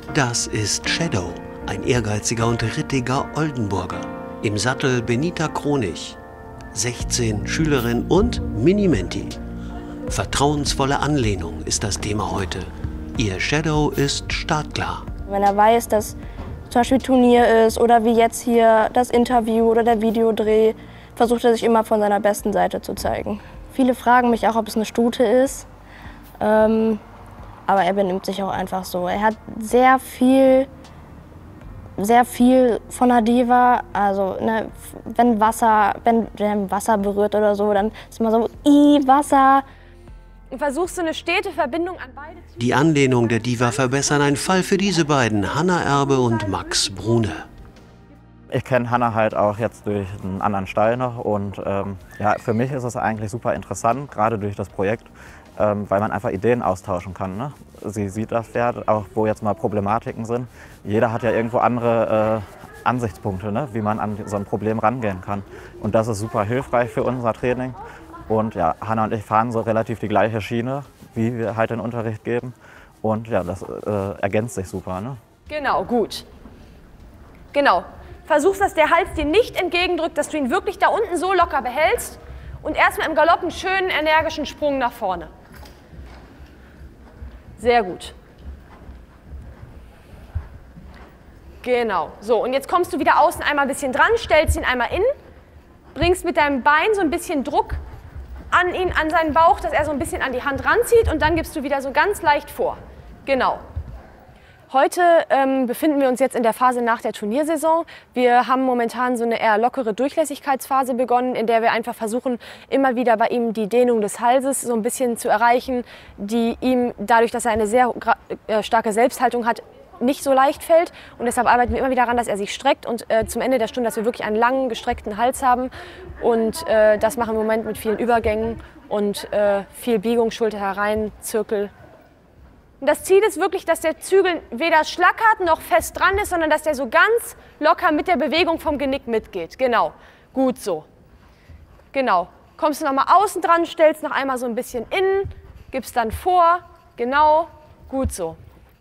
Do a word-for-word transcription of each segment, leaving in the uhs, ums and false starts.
Das ist Shadow, ein ehrgeiziger und rittiger Oldenburger. Im Sattel Benita Kronig, sechzehn, Schülerin und Mini-Menti. Vertrauensvolle Anlehnung ist das Thema heute. Ihr Shadow ist startklar. Wenn er weiß, dass zum Beispiel Turnier ist oder wie jetzt hier das Interview oder der Videodreh, versucht er sich immer von seiner besten Seite zu zeigen. Viele fragen mich auch, ob es eine Stute ist. Ähm, aber er benimmt sich auch einfach so. Er hat sehr viel, sehr viel von der Diva. Also ne, wenn Wasser, wenn der Wasser berührt oder so, dann ist immer so, i Wasser. Und versuchst du eine stete Verbindung an beide zu... Die Anlehnung der Diva verbessern, ein Fall für diese beiden, Hannah Erbe und Max Brune. Ich kenne Hannah halt auch jetzt durch einen anderen Stall noch und ähm, ja, für mich ist es eigentlich super interessant, gerade durch das Projekt, ähm, weil man einfach Ideen austauschen kann. Ne? Sie sieht das Pferd, auch wo jetzt mal Problematiken sind. Jeder hat ja irgendwo andere äh, Ansichtspunkte, ne? Wie man an so ein Problem rangehen kann. Und das ist super hilfreich für unser Training. Und ja, Hannah und ich fahren so relativ die gleiche Schiene, wie wir halt den Unterricht geben. Und ja, das äh, ergänzt sich super. Ne? Genau, gut. Genau. Versuchst, dass der Hals dir nicht entgegendrückt, dass du ihn wirklich da unten so locker behältst. Und erstmal im Galopp einen schönen, energischen Sprung nach vorne. Sehr gut. Genau. So, und jetzt kommst du wieder außen einmal ein bisschen dran, stellst ihn einmal innen, bringst mit deinem Bein so ein bisschen Druck an ihn, an seinen Bauch, dass er so ein bisschen an die Hand ranzieht und dann gibst du wieder so ganz leicht vor. Genau. Heute ähm, befinden wir uns jetzt in der Phase nach der Turniersaison. Wir haben momentan so eine eher lockere Durchlässigkeitsphase begonnen, in der wir einfach versuchen, immer wieder bei ihm die Dehnung des Halses so ein bisschen zu erreichen, die ihm, dadurch, dass er eine sehr äh, starke Selbsthaltung hat, nicht so leicht fällt. Und deshalb arbeiten wir immer wieder daran, dass er sich streckt und äh, zum Ende der Stunde, dass wir wirklich einen langen, gestreckten Hals haben. Und äh, das machen wir im Moment mit vielen Übergängen und äh, viel Biegung, Schulter herein, Zirkel. Und das Ziel ist wirklich, dass der Zügel weder schlackert noch fest dran ist, sondern dass der so ganz locker mit der Bewegung vom Genick mitgeht. Genau, gut so. Genau. Kommst du nochmal außen dran, stellst noch einmal so ein bisschen innen, gibst dann vor. Genau, gut so.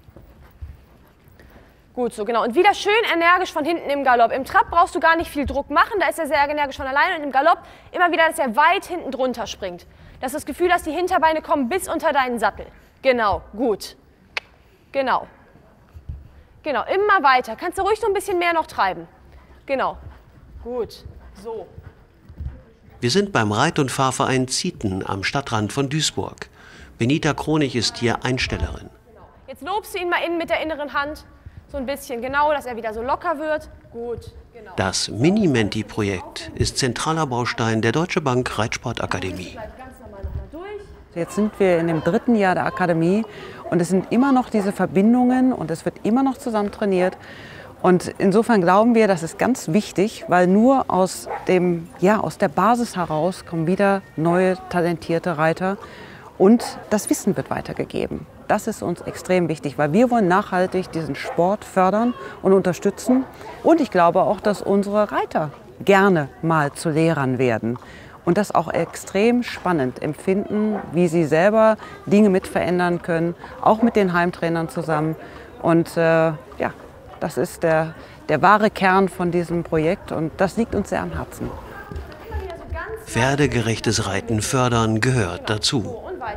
Gut so, genau. Und wieder schön energisch von hinten im Galopp. Im Trab brauchst du gar nicht viel Druck machen, da ist er sehr energisch von alleine. Und im Galopp immer wieder, dass er weit hinten drunter springt. Dass du das Gefühl hast, die Hinterbeine kommen bis unter deinen Sattel. Genau, gut. Genau. Genau, immer weiter. Kannst du ruhig so ein bisschen mehr noch treiben. Genau. Gut. So. Wir sind beim Reit- und Fahrverein Zieten am Stadtrand von Duisburg. Benita Kronig ist hier Einstellerin. Genau. Jetzt lobst du ihn mal innen mit der inneren Hand. So ein bisschen, genau, dass er wieder so locker wird. Gut, genau. Das Mini-Menti-Projekt ist zentraler Baustein der Deutsche Bank Reitsportakademie. Jetzt sind wir in dem dritten Jahr der Akademie und es sind immer noch diese Verbindungen und es wird immer noch zusammen trainiert. Und insofern glauben wir, das ist ganz wichtig, weil nur aus, dem, ja, aus der Basis heraus kommen wieder neue, talentierte Reiter und das Wissen wird weitergegeben. Das ist uns extrem wichtig, weil wir wollen nachhaltig diesen Sport fördern und unterstützen. Und ich glaube auch, dass unsere Reiter gerne mal zu Lehrern werden. Und das auch extrem spannend empfinden, wie sie selber Dinge mit verändern können, auch mit den Heimtrainern zusammen. Und äh, ja, das ist der, der wahre Kern von diesem Projekt und das liegt uns sehr am Herzen. Pferdegerechtes Reiten fördern gehört dazu.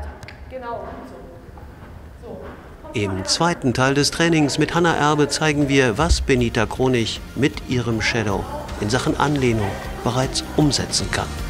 Im zweiten Teil des Trainings mit Hannah Erbe zeigen wir, was Benita Kronig mit ihrem Shadow in Sachen Anlehnung bereits umsetzen kann.